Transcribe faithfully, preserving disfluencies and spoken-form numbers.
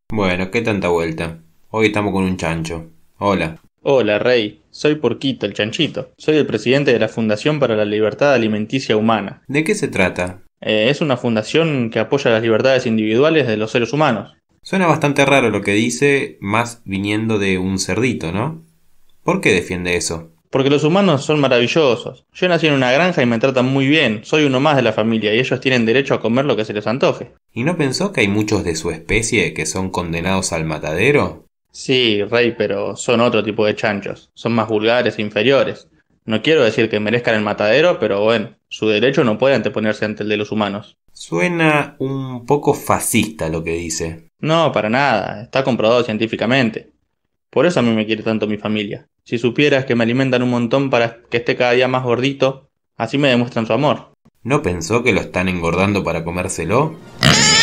Bueno, qué tanta vuelta. Hoy estamos con un chancho. Hola. Hola, Rey. Soy Porquito, el chanchito. Soy el presidente de la Fundación para la Libertad Alimenticia Humana. ¿De qué se trata? Eh, es una fundación que apoya las libertades individuales de los seres humanos. Suena bastante raro lo que dice, más viniendo de un cerdito, ¿no? ¿Por qué defiende eso? Porque los humanos son maravillosos. Yo nací en una granja y me tratan muy bien. Soy uno más de la familia y ellos tienen derecho a comer lo que se les antoje. ¿Y no pensó que hay muchos de su especie que son condenados al matadero? Sí, Rey, pero son otro tipo de chanchos. Son más vulgares e inferiores. No quiero decir que merezcan el matadero, pero bueno, su derecho no puede anteponerse ante el de los humanos. Suena un poco fascista lo que dice. No, para nada. Está comprobado científicamente. Por eso a mí me quiere tanto mi familia. Si supieras que me alimentan un montón para que esté cada día más gordito, así me demuestran su amor. ¿No pensó que lo están engordando para comérselo?